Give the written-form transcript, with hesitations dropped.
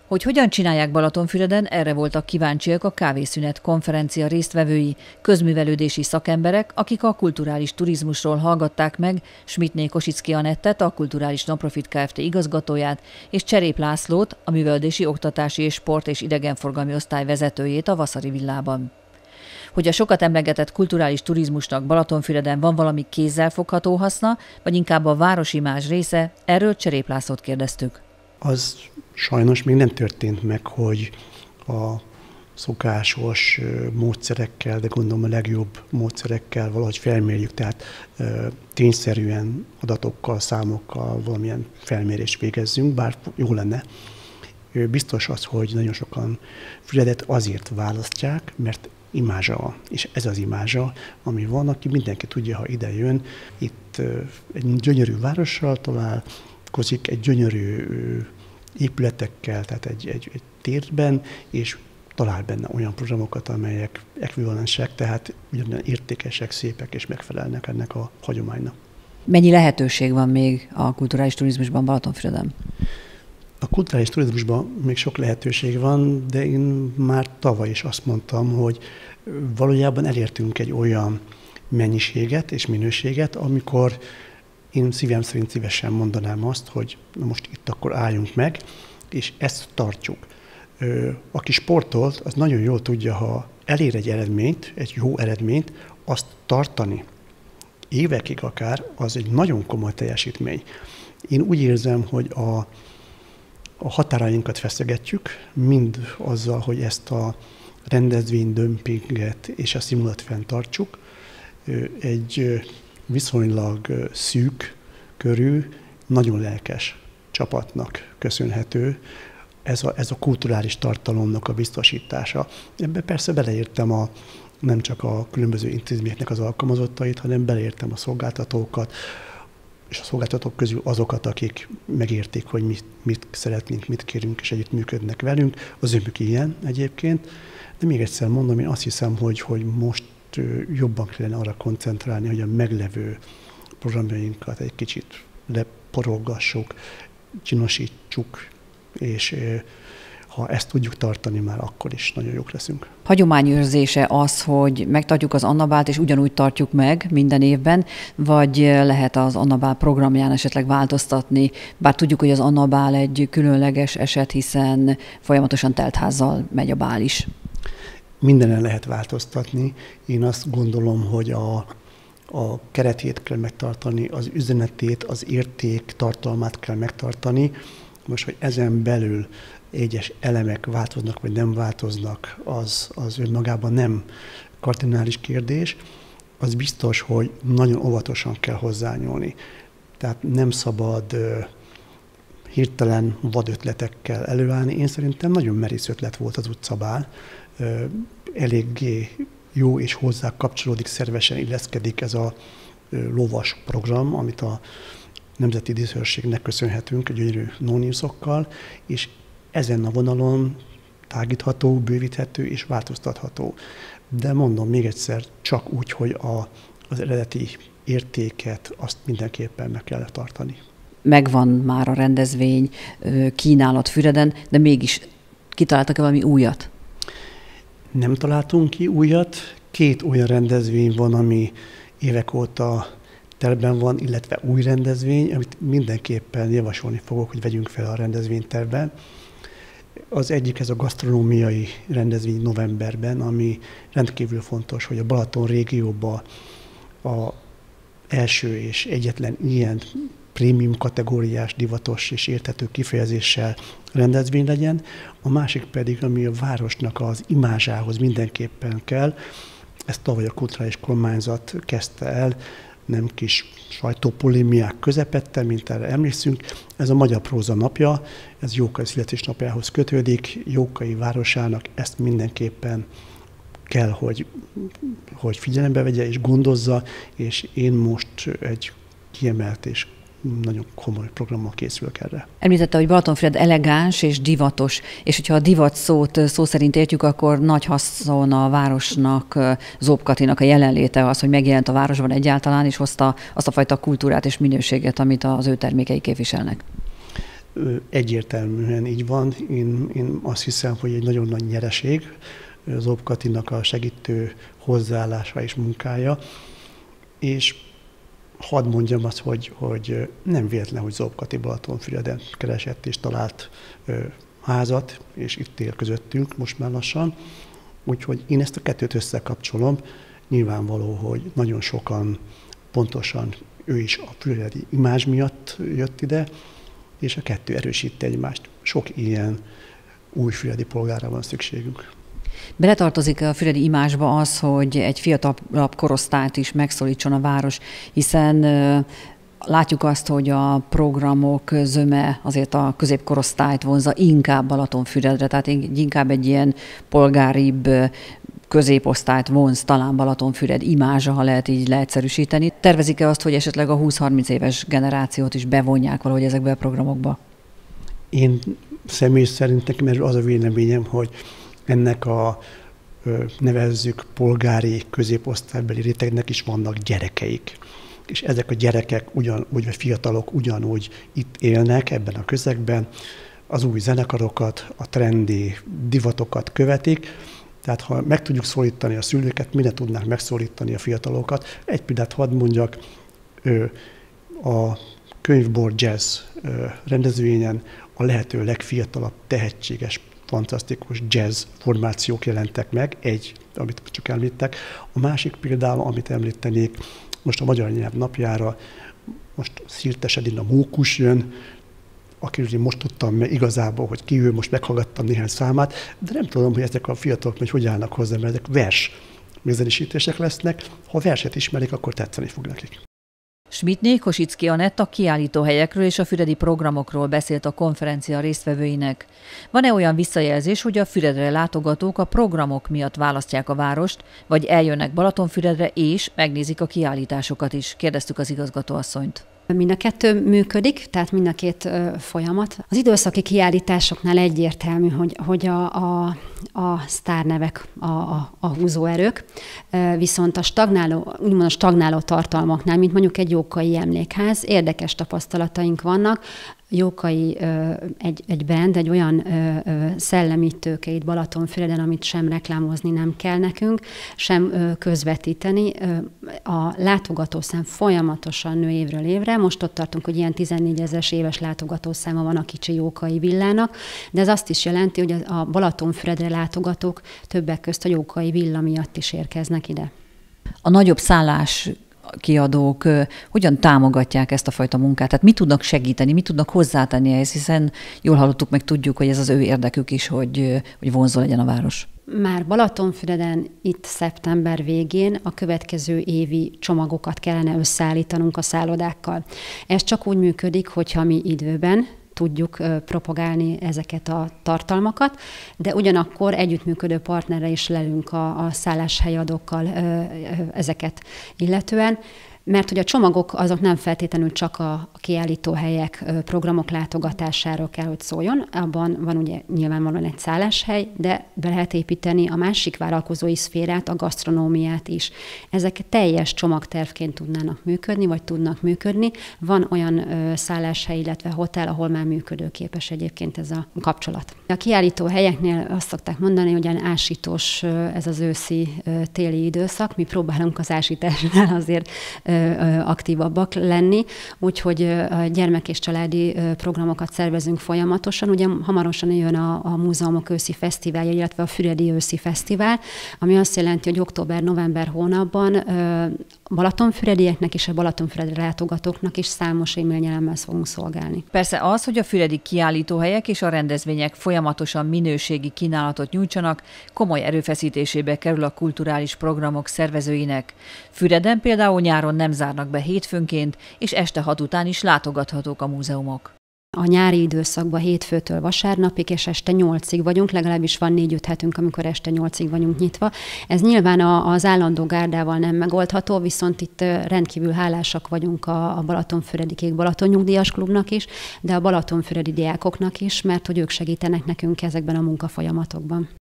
Hogy hogyan csinálják Balatonfüreden, erre voltak kíváncsiak a Kávészünet konferencia résztvevői, közművelődési szakemberek, akik a kulturális turizmusról hallgatták meg Schmidtné Kosicki Anettet, a Kulturális Nonprofit Kft. Igazgatóját, és Cserép Lászlót, a Művelődési, Oktatási és Sport és Idegenforgalmi Osztály vezetőjét a Vaszari villában. Hogy a sokat emlegetett kulturális turizmusnak Balatonfüreden van valami kézzelfogható haszna, vagy inkább a városimázs része, erről Cserép Lászlót kérdeztük. Az sajnos még nem történt meg, hogy a szokásos módszerekkel, de gondolom a legjobb módszerekkel valahogy felmérjük, tehát tényszerűen adatokkal, számokkal valamilyen felmérést végezzünk, bár jó lenne. Biztos az, hogy nagyon sokan Füredet azért választják, mert imázsa van, és ez az imázsa, ami van, aki mindenki tudja, ha ide jön, itt egy gyönyörű várossal találkozik, egy gyönyörű épületekkel, tehát egy térben, és talál benne olyan programokat, amelyek ekvivalensek, tehát ugyanilyen értékesek, szépek és megfelelnek ennek a hagyománynak. Mennyi lehetőség van még a kulturális turizmusban Balatonfüreden? A kulturális turizmusban még sok lehetőség van, de én már tavaly is azt mondtam, hogy valójában elértünk egy olyan mennyiséget és minőséget, amikor én szívem szerint szívesen mondanám azt, hogy na most itt akkor álljunk meg, és ezt tartjuk. Aki sportolt, az nagyon jól tudja, ha elér egy eredményt, egy jó eredményt, azt tartani évekig akár, az egy nagyon komoly teljesítmény. Én úgy érzem, hogy a határainkat feszegetjük, mind azzal, hogy ezt a rendezvénydömpinget és a szimulat fenntartsuk. Egy viszonylag szűk körű, nagyon lelkes csapatnak köszönhető ez a kulturális tartalomnak a biztosítása. Ebbe persze beleértem nem csak a különböző intézményeknek az alkalmazottait, hanem beleértem a szolgáltatókat, és a szolgáltatók közül azokat, akik megérték, hogy mit szeretnénk, mit kérünk, és együttműködnek velünk. Az ömük ilyen egyébként. De még egyszer mondom, én azt hiszem, hogy most jobban kellene arra koncentrálni, hogy a meglevő programjainkat egy kicsit leporolgassuk, csinosítsuk, és ha ezt tudjuk tartani, már akkor is nagyon jók leszünk. Hagyományőrzése az, hogy megtartjuk az Annabált, és ugyanúgy tartjuk meg minden évben, vagy lehet az Annabál programján esetleg változtatni, bár tudjuk, hogy az Annabál egy különleges eset, hiszen folyamatosan teltházzal megy a bál is. Mindenen lehet változtatni. Én azt gondolom, hogy a keretét kell megtartani, az üzenetét, az érték tartalmát kell megtartani. Most, hogy ezen belül egyes elemek változnak, vagy nem változnak, az önmagában nem kardinális kérdés. Az biztos, hogy nagyon óvatosan kell hozzányúlni. Tehát nem szabad hirtelen vadötletekkel előállni. Én szerintem nagyon merész ötlet volt az utcabál. Eléggé jó és hozzá kapcsolódik, szervesen illeszkedik ez a lovas program, amit a Nemzeti Díszőrségnek köszönhetünk, gyönyörű no-newsokkal, és ezen a vonalon tágítható, bővíthető és változtatható. De mondom még egyszer, csak úgy, hogy az eredeti értéket azt mindenképpen meg kell tartani. Megvan már a rendezvény kínálat Füreden, de mégis kitaláltak-e valami újat? Nem találtunk ki újat. 2 olyan rendezvény van, ami évek óta tervben van, illetve új rendezvény, amit mindenképpen javasolni fogok, hogy vegyünk fel a rendezvénytervbe. Az egyik ez a gasztronómiai rendezvény novemberben, ami rendkívül fontos, hogy a Balaton régióban az első és egyetlen ilyen prémium kategóriás, divatos és érthető kifejezéssel rendezvény legyen. A másik pedig, ami a városnak az imázsához mindenképpen kell, ezt tavaly a kulturális kormányzat kezdte el, nem kis sajtópolémiák közepette, mint erre emlékszünk. Ez a Magyar Próza napja, ez Jókai születésnapjához kötődik. Jókai városának ezt mindenképpen kell, hogy figyelembe vegye és gondozza, és én most egy kiemelt és nagyon komoly programmal készülök erre. Említette, hogy Balatonfüred elegáns és divatos, és hogyha a divat szót szó szerint értjük, akkor nagy haszon a városnak, Zób Katinak a jelenléte az, hogy megjelent a városban egyáltalán, és hozta azt a fajta kultúrát és minőséget, amit az ő termékei képviselnek. Egyértelműen így van. Én azt hiszem, hogy egy nagyon nagy nyereség Zób Katinak a segítő hozzáállása és munkája, és hadd mondjam azt, hogy nem véletlen, hogy Zób Kati Balatonfüreden keresett és talált házat, és itt él közöttünk most már lassan. Úgyhogy én ezt a kettőt összekapcsolom. Nyilvánvaló, hogy nagyon sokan pontosan ő is a füredi imázs miatt jött ide, és a kettő erősíti egymást. Sok ilyen új füredi polgárra van szükségünk. Beletartozik a füredi imázsba az, hogy egy fiatalabb korosztályt is megszólítson a város, hiszen látjuk azt, hogy a programok zöme azért a középkorosztályt vonzza inkább Balatonfüredre, tehát inkább egy ilyen polgáribb középosztályt vonz talán Balatonfüred imázsa, ha lehet így leegyszerűsíteni. Tervezik-e azt, hogy esetleg a 20-30 éves generációt is bevonják valahogy ezekbe a programokba? Én személy szerint nekem erről az a véleményem, hogy ennek a nevezzük polgári középosztálybeli rétegnek is vannak gyerekeik. És ezek a gyerekek vagy fiatalok ugyanúgy itt élnek ebben a közegben, az új zenekarokat, a trendi divatokat követik. Tehát ha meg tudjuk szólítani a szülőket, mire tudnánk megszólítani a fiatalokat. Egy példát hadd mondjak, a Könyvbor Jazz rendezvényen a lehető legfiatalabb, tehetséges, fantasztikus jazz formációk jelentek meg, amit csak említek. A másik például, amit említenék, most a Magyar Nyelv napjára, most Szirtes Edina Mókus jön, akiről most tudtam meg igazából, hogy ki ő, most meghallgattam néhány számát, de nem tudom, hogy ezek a fiatalok hogy állnak hozzá, mert ezek vers megzenésítések lesznek. Ha verset ismerik, akkor tetszeni fog nekik. Schmidtné Kosicki Anett a kiállítóhelyekről és a füredi programokról beszélt a konferencia résztvevőinek. Van-e olyan visszajelzés, hogy a Füredre látogatók a programok miatt választják a várost, vagy eljönnek Balatonfüredre és megnézik a kiállításokat is? Kérdeztük az igazgatóasszonyt. Mind a kettő működik, tehát mind a két folyamat. Az időszaki kiállításoknál egyértelmű, hogy a sztárnevek a húzóerők, viszont úgymond a stagnáló tartalmaknál, mint mondjuk egy Jókai Emlékház, érdekes tapasztalataink vannak. Jókai egy brand, egy olyan szellemi tőke itt Balatonfüreden, amit sem reklámozni nem kell nekünk, sem közvetíteni. A látogatószám folyamatosan nő évről évre. Most ott tartunk, hogy ilyen 14 000 éves látogatószáma van a kicsi Jókai villának, de ez azt is jelenti, hogy a Balatonfüredre látogatók többek közt a Jókai villa miatt is érkeznek ide. A nagyobb szállás kiadók hogyan támogatják ezt a fajta munkát? Tehát mit tudnak segíteni, mit tudnak hozzátenni ehhez, hiszen jól hallottuk, meg tudjuk, hogy ez az ő érdekük is, hogy vonzó legyen a város. Már Balatonfüreden itt szeptember végén a következő évi csomagokat kellene összeállítanunk a szállodákkal. Ez csak úgy működik, hogyha mi időben tudjuk propagálni ezeket a tartalmakat, de ugyanakkor együttműködő partnerre is lelünk a szálláshelyadókkal ezeket illetően, mert hogy a csomagok azok nem feltétlenül csak a kiállítóhelyek, programok látogatásáról kell, hogy szóljon. Abban van ugye nyilvánvalóan egy szálláshely, de be lehet építeni a másik vállalkozói szférát, a gasztronómiát is. Ezek teljes csomagtervként tudnának működni, vagy tudnak működni. Van olyan szálláshely, illetve hotel, ahol már működőképes egyébként ez a kapcsolat. A kiállítóhelyeknél azt szokták mondani, hogy olyan ásítós ez az őszi-téli időszak. Mi próbálunk az ásításnál azért aktívabbak lenni, úgyhogy gyermek- és családi programokat szervezünk folyamatosan. Ugye hamarosan jön a múzeumok őszi fesztiválja, illetve a Füredi őszi fesztivál, ami azt jelenti, hogy október-november hónapban balatonfüredieknek és a Balatonfüredre látogatóknak is számos e-mailnyelemmel fogunk szolgálni. Persze az, hogy a füredi kiállítóhelyek és a rendezvények folyamatosan minőségi kínálatot nyújtsanak, komoly erőfeszítésébe kerül a kulturális programok szervezőinek. Füreden például nyáron nem zárnak be hétfőnként, és este 6 után is látogathatók a múzeumok. A nyári időszakban hétfőtől vasárnapig, és este 8-ig vagyunk, legalábbis van 4-5 hetünk, amikor este 8-ig vagyunk nyitva. Ez nyilván az állandó gárdával nem megoldható, viszont itt rendkívül hálásak vagyunk a Balatonfüredi Kék Balaton Nyugdíjas Klubnak is, de a balatonfüredi diákoknak is, mert hogy ők segítenek nekünk ezekben a munkafolyamatokban.